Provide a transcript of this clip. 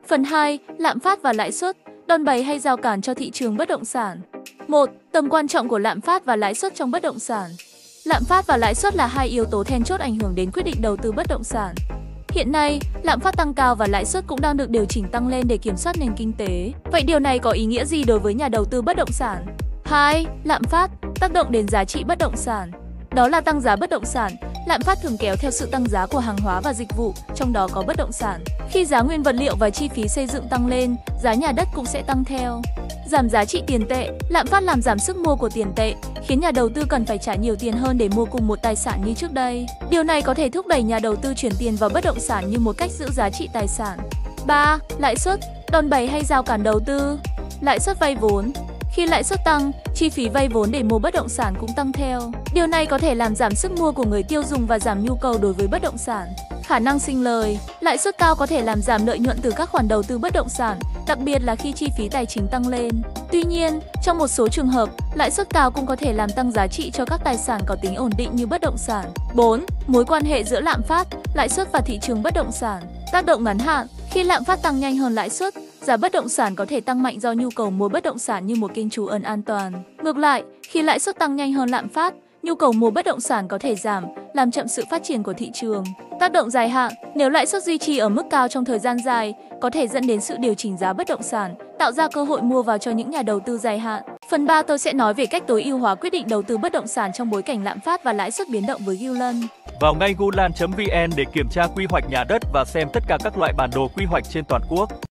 Phần 2. Lạm phát và lãi suất, đòn bẩy hay rào cản cho thị trường bất động sản. 1. Tầm quan trọng của lạm phát và lãi suất trong bất động sản. Lạm phát và lãi suất là hai yếu tố then chốt ảnh hưởng đến quyết định đầu tư bất động sản. Hiện nay, lạm phát tăng cao và lãi suất cũng đang được điều chỉnh tăng lên để kiểm soát nền kinh tế. Vậy điều này có ý nghĩa gì đối với nhà đầu tư bất động sản? 2. Lạm phát tác động đến giá trị bất động sản. Đó là tăng giá bất động sản. Lạm phát thường kéo theo sự tăng giá của hàng hóa và dịch vụ, trong đó có bất động sản. Khi giá nguyên vật liệu và chi phí xây dựng tăng lên, giá nhà đất cũng sẽ tăng theo. Giảm giá trị tiền tệ. Lạm phát làm giảm sức mua của tiền tệ, khiến nhà đầu tư cần phải trả nhiều tiền hơn để mua cùng một tài sản như trước đây. Điều này có thể thúc đẩy nhà đầu tư chuyển tiền vào bất động sản như một cách giữ giá trị tài sản. 3. Lãi suất, đòn bẩy hay rào cản đầu tư. Lãi suất vay vốn. Khi lãi suất tăng, chi phí vay vốn để mua bất động sản cũng tăng theo. Điều này có thể làm giảm sức mua của người tiêu dùng và giảm nhu cầu đối với bất động sản. Khả năng sinh lời. Lãi suất cao có thể làm giảm lợi nhuận từ các khoản đầu tư bất động sản, đặc biệt là khi chi phí tài chính tăng lên. Tuy nhiên, trong một số trường hợp, lãi suất cao cũng có thể làm tăng giá trị cho các tài sản có tính ổn định như bất động sản. 4. Mối quan hệ giữa lạm phát, lãi suất và thị trường bất động sản. Tác động ngắn hạn. Khi lạm phát tăng nhanh hơn lãi suất, giá bất động sản có thể tăng mạnh do nhu cầu mua bất động sản như một kênh trú ẩn an toàn. Ngược lại, khi lãi suất tăng nhanh hơn lạm phát, nhu cầu mua bất động sản có thể giảm, làm chậm sự phát triển của thị trường. Tác động dài hạn, nếu lãi suất duy trì ở mức cao trong thời gian dài, có thể dẫn đến sự điều chỉnh giá bất động sản, tạo ra cơ hội mua vào cho những nhà đầu tư dài hạn. Phần 3 tôi sẽ nói về cách tối ưu hóa quyết định đầu tư bất động sản trong bối cảnh lạm phát và lãi suất biến động với Gulan. Vào ngay gulan.vn để kiểm tra quy hoạch nhà đất và xem tất cả các loại bản đồ quy hoạch trên toàn quốc.